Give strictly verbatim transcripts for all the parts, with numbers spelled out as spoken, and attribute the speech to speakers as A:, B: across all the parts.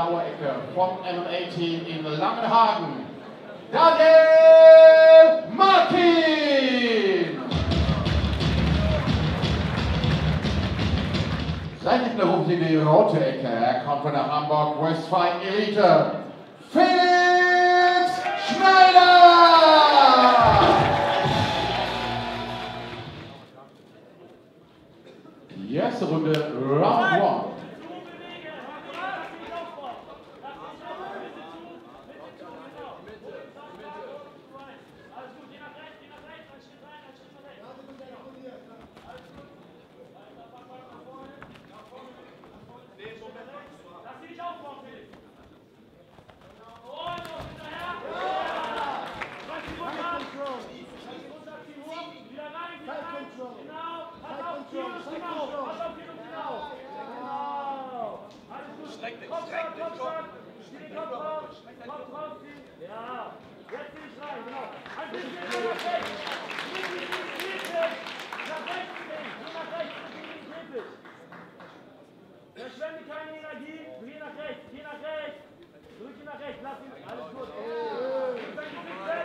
A: blaue Ecke vom M M A-Team in Langenhagen, Daniel Martin. Sein Gegner ruft in die rote Ecke. Er kommt von der Hamburg Westfight Elite, Felix Schneider. Die erste Runde, Round One.
B: Ja, jetzt nicht rein, genau. Ein bisschen nach rechts. Nicht in die Käfig. Nach rechts gehen. Nur nach rechts, nicht in die Käfig. Verschwende keine Energie. Geh nach rechts, geh nach rechts. Drücke nach rechts, lass ihn. Alles gut. Nimm dein Gesicht weg.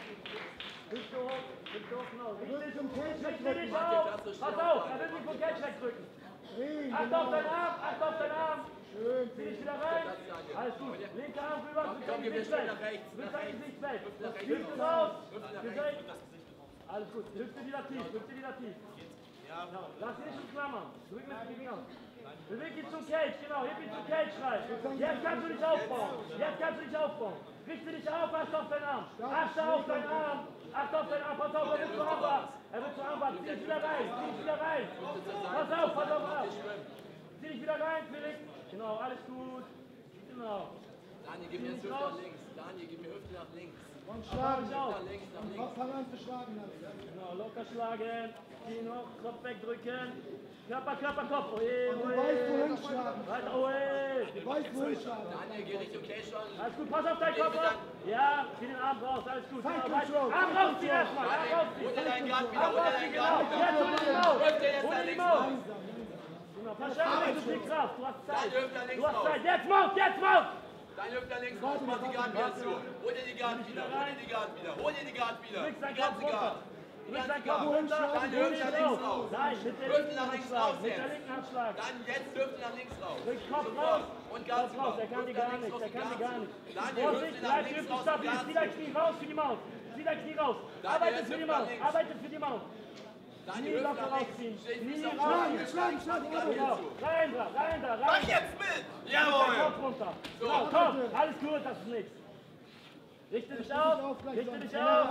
B: Hüfte hoch, Hüfte hoch, genau. Richte dich auf. Pass auf, er will dich vom Catch wegdrücken. Acht auf deinen Arm, acht auf deinen Arm. Schön, zieh dich wieder rein. Alles gut. Linke Arm rüber, mit deinem Gesicht weg. Mit deinem Gesicht weg. Hüfte raus. Gesicht. Alles gut. Hüfte wieder tief, Hüfte wieder tief. Genau. Lass ihn nicht umklammern. Drück mit den Fingern. Beweg ihn zum Cage, genau. Heb ihn zum Cage rein. Jetzt kannst du dich aufbauen. Jetzt kannst du dich aufbauen. Richte dich auf, achte auf deinen Arm. Achte auf deinen Arm. Achte auf deinen Arm. Pass auf, er wird zur Armbar. Er wird zur Armbar. Zieh dich wieder rein. Zieh dich wieder rein. Pass auf, pass auf, auf. Zieh dich wieder rein, Felix. Genau, alles gut. Genau.
C: Daniel, gib mir Hüfte nach links. Daniel, gib mir Hüfte nach links.
B: Und schlagen.
C: Nach links, nach links.
D: Fang an zu schlagen.
B: Genau, locker schlagen. Zieh noch, Kopf wegdrücken. Körper, Körper, Kopf. Oje,
D: Du
B: oje.
D: weißt, wohin schlagen.
B: Weiter, oje.
D: Du weißt, wohin schlagen.
C: Daniel, geh Richtung Cage an.
B: Alles gut, pass auf deinen Kopf auf. Ja, zieh den Arm raus, alles gut.
D: Fight
B: Genau,
D: control.
B: Arm rausziehen erstmal, Arm rausziehen.
C: Hol dir deinen Guard wieder,
B: Arm
C: hol dir
B: rausziehen,
C: deinen
B: genau.
C: Guard wieder.
B: Jetzt hol ihn raus.
C: Hüfte jetzt
B: Hol
C: nach
B: ihn
C: links
B: raus.
C: raus.
B: Genau, verschwende nicht so viel Kraft, du hast Zeit.
C: Deine Hüfte nach links
B: Du hast
C: raus.
B: Zeit, jetzt Mount, jetzt Mount.
C: Deine Hüfte nach links raus, mach die Guard wieder zu. Hol dir die Guard wieder, hol dir die Guard wieder, hol dir die Guard wieder.
B: Drück
C: Die
B: seinen Kopf
C: ganze Guard.
B: runter.
C: Die
B: Drück
C: ganze
B: seinen Kopf
C: Guard.
B: runter.
C: Deine
B: Hol
C: Hüfte
B: ihn
C: nach links
B: raus.
C: raus.
B: Nein, mit der
C: Hüfte
B: linken
C: nach links
B: Handschlag.
C: raus
B: Mit der
C: jetzt.
B: linken Handschlag.
C: Dann jetzt Hüfte nach links raus.
B: Drück Kopf
C: Sofort.
B: raus.
C: Und Guard
B: Kopf raus, der kann dir gar nicht, der kann dir gar nicht.
C: Daniel,
B: Vorsicht,
C: Hüfte nach
B: bleib die
C: links
B: Hüfte
C: raus.
B: stabil. Zieh dein Knie raus für die Mount. Zieh dein Knie raus.
C: Daniel,
B: Arbeite
C: jetzt
B: für die
C: Hüfte nach
B: Mount.
C: links.
B: Arbeite für die Mount.
C: Daniel,
B: Nie
C: Hüfte
B: locker
C: nach links.
B: rausziehen.
C: Steh
B: Nie
C: nicht auf
B: rausziehen.
C: den
D: Schlagen, schlagen, schlagen.
B: Genau. Rein da, rein da, rein.
C: Mach jetzt mit!
B: Dein
C: Jawohl!
B: Kopf runter. Genau, komm. Alles gut, das ist nichts. Richte dich auf. Richte dich auf.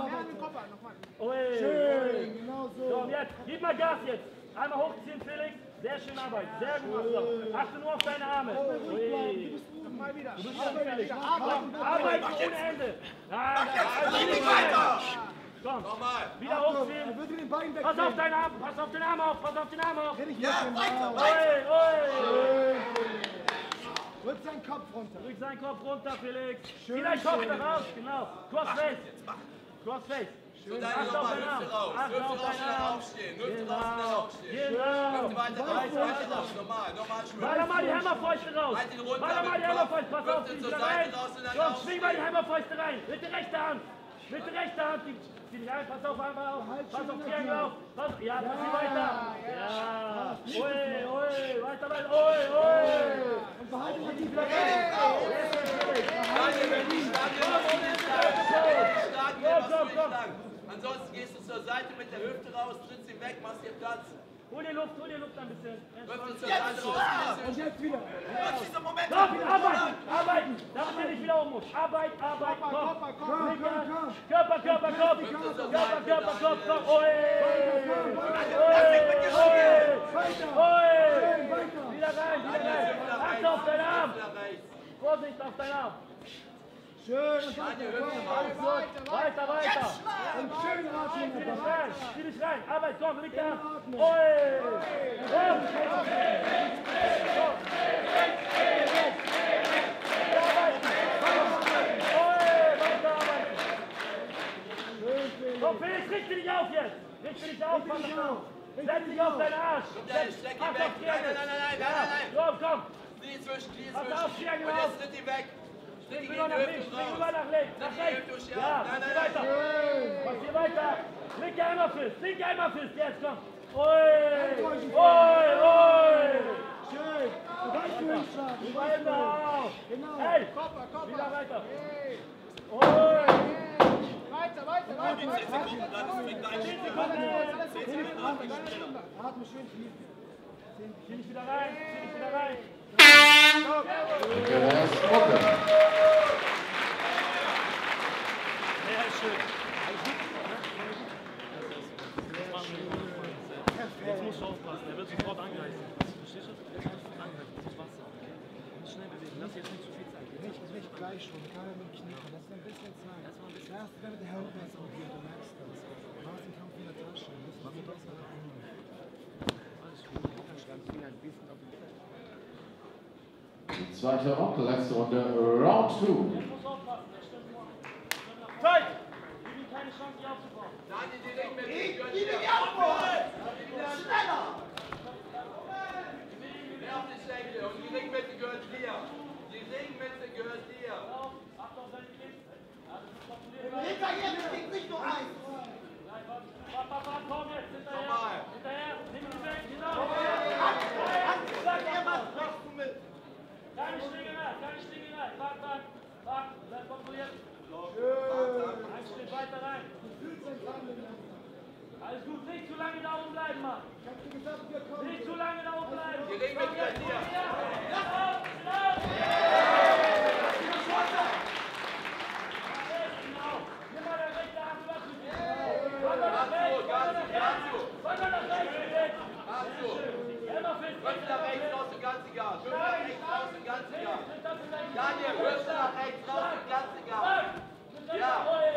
B: Ui,
D: Schön,
B: ui.
D: genau
B: So,
D: so.
B: und jetzt, gib mal Gas jetzt. Einmal hochziehen, Felix. Sehr schön Arbeit. Sehr gut machst du. Achte nur auf deine Arme. Ui.
D: Mal wieder.
B: Du bist dran, Felix. Komm, arbeiten ohne Ende. Nein, nein,
C: Nicht weiter!
B: Komm,
C: Nochmal!
B: wieder
D: Er
B: hochziehen.
D: wird den Bein
B: Pass auf
D: wegnehmen.
B: deinen Arm, pass auf den Arm auf, pass auf den Arm auf.
D: Dreh dich
C: Ja,
D: weg,
C: weiter,
D: genau.
C: weiter!
B: Ui, ui.
D: Drück seinen Kopf runter.
B: Drück seinen Kopf runter, Felix.
D: Schön,
B: Zieh deinen Kopf
D: schön.
B: da raus, genau. Crossface. Crossface.
C: So, Daniel,
B: Achte auf
C: nochmal,
B: deinen Arm.
C: Hüfte raus.
B: Achte
C: Hüfte
B: auf
C: raus,
B: deinen
C: schnell
B: Arm.
C: aufstehen. Hüfte
B: Genau.
C: raus, schnell aufstehen.
B: Genau.
C: Hüfte weiter raus, weiter raus. Normal, normal schwimmen.
B: Baller mal die Hammerfäuste raus.
C: Halt ihn runter
B: Baller mal
C: mit
B: die
C: dem
B: Hammerfäuste. Pass
C: Kopf.
B: auf,
C: Hüfte
B: zieh
C: zur
B: wieder
C: Seite
B: rein.
C: raus und dann
B: Komm, schwing mal die
C: aufstehen.
B: Hammerfäuste rein. Mit der rechten Hand. Mit der rechten Hand. Die- Zieh dich ein, pass auf, einmal auf. Pass auf, zieh einmal auf. Pass, ja, pass ja, weiter. Ja. Ui, ui, weiter, weiter. Ui, ui.
D: Und behalte die Tief.
C: Daniel, wenn die Stange machst du nicht lang. Die Stange machst du nicht lang. Ansonsten gehst du zur Seite mit der Hüfte raus, trittst sie weg, machst dir Platz.
B: Hol dir Luft, hol dir Luft ein bisschen.
C: Hüfte zur Seite raus.
D: Und jetzt wieder.
C: Nutz diese Momente.
B: Komm, arbeiten, arbeiten, damit ihr nicht wieder um muss. Arbeit, Arbeit, komm.
D: Körper, komm,
B: Leg
D: komm,
B: an.
D: komm.
B: Körper, Körper, Kopf. Körper, Körper, Kopf, komm. Oi,
D: Weiter.
B: oi, oi.
D: Weiter.
B: Wieder rein, wieder rein. Achte auf deinen Arm. Vorsicht auf deinen Arm.
D: Schön. Und
C: Daniel,
D: weiter.
C: Hüfte
B: Alles
C: raus.
B: gut. Weiter, weiter.
D: Und schön atmen.
B: Zieh dich rein, zieh dich rein. Arbeit, komm, leg an.
D: Atmen.
B: Oi. Komm. Komm, Felix, richte dich auf jetzt! Richte dich auf, Mann! Setz dich auf deinen Arsch!
C: Daniel, streck ihn weg. Nein, nein, nein, nein, nein, nein, nein.
B: Komm, komm!
C: Knie zwischen, Knie
B: Pass
C: zwischen.
B: auf, Triangel
C: Und
B: auf.
C: jetzt tritt die weg. Tritt
B: Spring
C: die
B: rüber
C: gegen
B: nach
C: die
B: links,
C: Hüfte
B: spring
C: raus.
B: rüber nach links.
C: Tritt
B: Nach
C: die
B: rechts.
C: Hüfte,
B: Ja,
C: ja.
B: pass
C: Nein,
B: hier
C: nein,
B: weiter.
C: nein.
B: Pass hier weiter. Linke Hammerfist, linke Hammerfist. Jetzt komm. Ui, ui, ui.
D: Schön. Reich für den Schlag.
B: Genau.
D: Genau.
B: Hey,
D: Kopper, Kopper.
B: wieder weiter.
D: Hey.
B: Ui.
D: Weiter, weiter, weiter.
C: zehn Sekunden, dann ist mit deinem
B: zehn
C: Spiel.
B: Sekunden.
C: zehn Sekunden nach dem Spiel.
D: Atme schön tief.
B: Zieh dich wieder rein, zieh dich wieder rein.
A: Der ist Mucke.
B: Ja, ist schön. Jetzt musst du aufpassen, er wird sofort angreifen. Verstehst du? Angreifen, das Wasser. Nicht schnell bewegen, lass jetzt nicht zu viel Zeit.
D: Nicht, nicht gleich schon. Gerade mit dem Knie. Lass dir ein bisschen Zeit. Erst wenn der Held ist und hier, du merkst das. Du hast den Kampf in der Tasche. Du musst nicht besser machen.
B: Alles gut.
A: Die zweite und letzte Runde, Round two.
B: Jetzt musst du aufpassen, der stimmt vor. Zeit! Gib ihm keine Chance, die aufzubauen.
C: Daniel, die Ringmette gehört
E: Gib
C: dir.
E: ihm die Antwort! Schneller!
C: Mehr auf die Schenkel und die Ringmette gehört dir. Die Ringmette gehört dir.
B: Auf, Achtung, seine Kiste. Ja, das ist kontrolliert.
E: Hinter ihr kriegt nicht nur eins!
B: Papa, Papa, komm jetzt, hinterher.
C: Nochmal.
B: Hinterher, nimm ihn weg, genau.
E: Sag er was, machst du mit?
B: Keine Schlägerei, keine Schlägerei. Wart, wart, wart, bleib kontrolliert. Ein Schritt weiter rein. Alles gut, nicht zu lange da oben bleiben, Mann. Nicht zu lange da oben bleiben.
C: Die Ringmette gehört dir.
B: Lass auf, lass! Genau. Nimm mal deine rechte Hand über zu dir. Wander nach rechts, wander nach rechts. Wander nach rechts, bitte.
C: Machst du.
B: Immer fest.
C: Hüfte nach rechts raus und ganz egal. Hüfte nach rechts raus und ganz egal. Daniel, Hüfte nach rechts raus und ganz egal. Ja.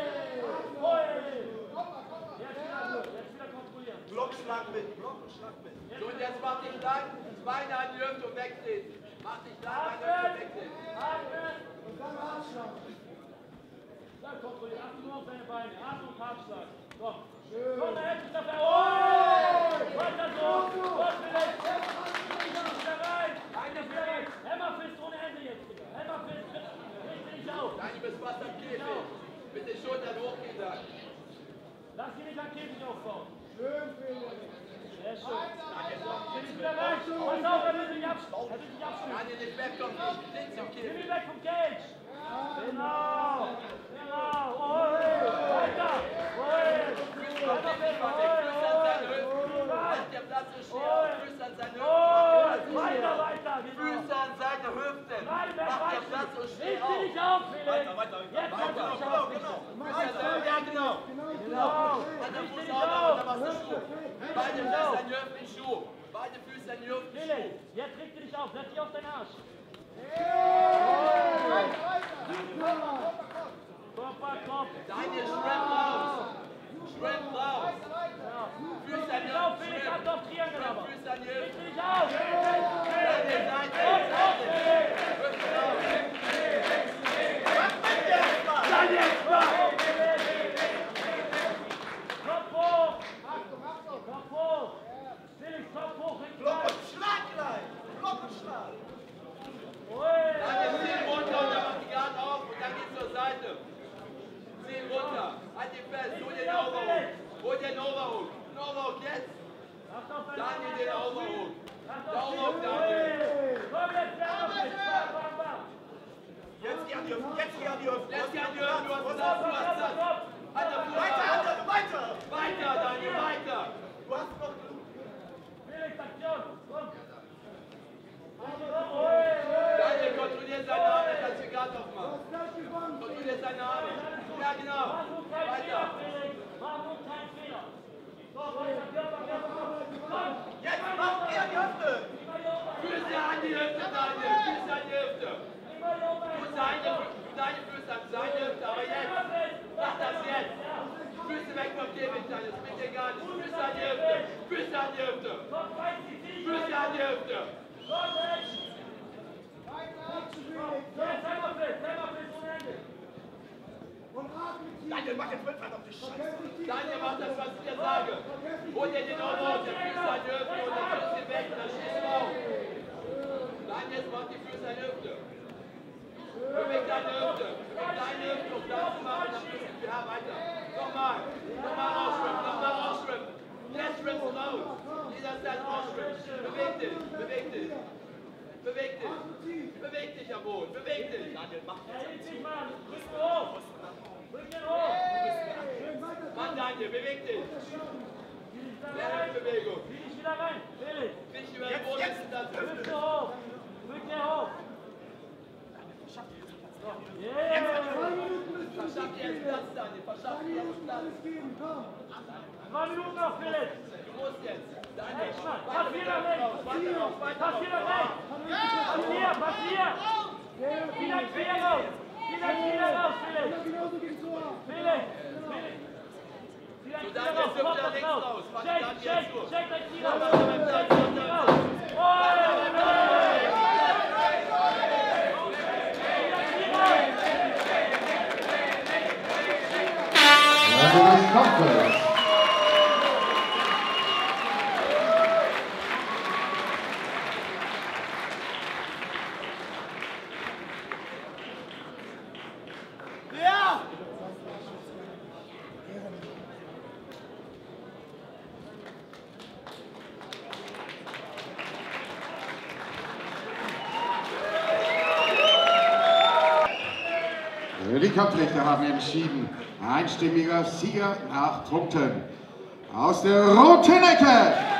B: Jetzt wieder kontrollieren.
E: Blockschlag mit, Blockschlag mit.
C: So, und jetzt mach dich lang, Beine an die Hüfte und wegtreten. Mach dich lang, Beine an die Hüfte und wegtreten.
B: Atmen.
D: Und dann Abschlag.
B: Dann kontrollieren. Achte nur auf deine Beine. Atmen und Abschlag. Komm. Komm, da hätte ich dafür. Oh! Weiter so. Gott vielleicht. Wieder rein. Einer wieder rein. Hammerfist ohne Hände jetzt wieder. Hammerfist. Richte dich auf.
C: Daniel, du bist fast am Käfig. Mit den Schultern hochgehen dann.
B: Lass ihn nicht am Käfig aufbauen.
D: Schön, Felix.
B: Sehr schön. Nimm ihn wieder rein. Pass auf, er will dich abschließen. Er will dich abschließen.
C: Daniel, nicht wegkommen, nicht links im
B: Nimm
C: Käfig.
B: ihn weg vom Cage. Genau. Genau. Oi. Weiter. Oi.
C: Füße auf den Niemand, Füße an seine Hüfte. Halt der Platz so schwer. Füße an seine
B: Oi.
C: Hüfte.
B: Weiter, weiter. Genau.
C: Füße an seine Hüfte.
B: Nein, wer
C: Mach
B: weiß
C: der Platz so
B: nicht.
C: schwer
B: Richte dich
C: auf.
B: auf, Felix. Jetzt kannst du dich ausrichten.
C: Ja, genau.
B: Genau.
C: An der
B: Richte
C: Fuß
B: dich
C: auch noch, und dann
B: auf.
C: machst du Schuh. Beide Füße an die Hüfte in Schuh. Beide Füße an die Hüfte in Schuh.
B: Felix, jetzt richte dich auf. Setz dich auf deinen Arsch. Kopf, Kopf.
C: Daniel, Shrimp raus. Shrimp raus. Füße an die
B: Auf,
C: Hüfte.
B: Felix,
C: Shrimp.
B: achte auf Triangel aber.
C: Füße an die Hüfte.
B: Richte dich auf.
C: Daniel, Seite, Seite. Hüfte raus.
B: Kopf hoch. Kopf hoch. Felix, Kopf hoch.
E: Block und Schlag gleich! Block und Schlag!
C: Daniel, zieh runter und dann mach die Garten auf und dann geht's zur Seite. Zieh runter. Halt ihn fest. Hol dir den Overhook. Hol dir den Overhook. Ein Overhook jetzt. Daniel, den Overhook. Der Overhook, Daniel.
B: Komm jetzt, Hammerfist. Bam, bam, bam.
E: Jetzt geh an die Hüfte, jetzt geh an die Hüfte!
C: Jetzt geh an die Hüfte, du hast Platz, du hast Platz. An der Fuß.
E: Weiter, weiter, weiter!
C: Weiter, Daniel, weiter.
E: Du hast noch genug!
B: Felix, Aktion. Komm.
C: Daniel, kontrolliert seine Arme, dass wir Garten aufmachen. Kontrolliert seine Arme. Ja, genau.
B: Mach nur keinen Fehler,
C: Weiter.
B: Felix. Mach nur keinen Fehler. So, weiter, Körper, Körper, komm.
E: Jetzt mach er an die Hüfte!
C: Füße an die Hüfte, Daniel. Füße an die Hüfte. Du seine, du deine Füße an seine Hüfte, aber jetzt. Mach das jetzt. Füße weg vom Käfig, Daniel. Das bringt dir gar nichts. Füße an die Hüfte. Füße an die Hüfte. Füße an die Hüfte.
B: Jetzt Hammerfist, Hammerfist ohne Hände.
D: Und atme tief.
E: Daniel, mach jetzt mit, verdammte Scheiße!
C: Daniel, mach das, was ich dir sage. Hol dir den Overhook, der Füße an die Hüfte und dann führst du ihn weg und dann schießt du auf. Daniel, jetzt mach die deine Hüfte. Deine Hüfte, um das zu machen, dann bist du, ja, weiter. Nochmal, nochmal rausschwimmen, nochmal rausschwimmen. Jetzt schwimmst du raus. Dieser Zeit rausschwimmen. Beweg dich, beweg dich. Beweg dich. Beweg dich am Boden, beweg dich. Daniel, mach das.
B: Mann, rück hoch. Rück ihn hoch.
C: Mann, Daniel, beweg dich. Lerne Bewegung.
B: Zieh dich wieder rein. Felix.
C: Nicht über den Boden sitzen lassen.
B: Rück ihn hoch. Rück ihn hoch. Yeah.
C: Verschaff dir jetzt Platz, Daniel. Verschaff dir jetzt Platz.
B: Zwei Minuten noch, Felix.
C: Du musst jetzt. Daniel,
B: Rechts mal.
C: weiter
B: Pass
C: mit
B: hier
C: deinem
B: nach rechts.
C: Kopf. Weiter raus, weiter
B: Pass
C: raus.
B: hier nach rechts. Pass hier, pass hier. Vielleicht wieder raus. Vielleicht wieder raus, Felix. Felix. Felix. Vielleicht wieder
C: Daniel,
B: raus.
C: zück
B: Mach
C: da
B: das
C: links
B: raus.
C: raus. Warte,
B: Check,
C: Daniel,
B: check,
C: jetzt durch.
B: check dein Ziel
C: Mach
B: raus.
C: mal mit deinem
B: Check
C: Platz,
B: dein
C: mit
B: Ziel
C: deinem
B: raus.
A: Fabulous conference. Die Kampfrichter haben entschieden. Einstimmiger Sieger nach Punkten. Aus der roten Ecke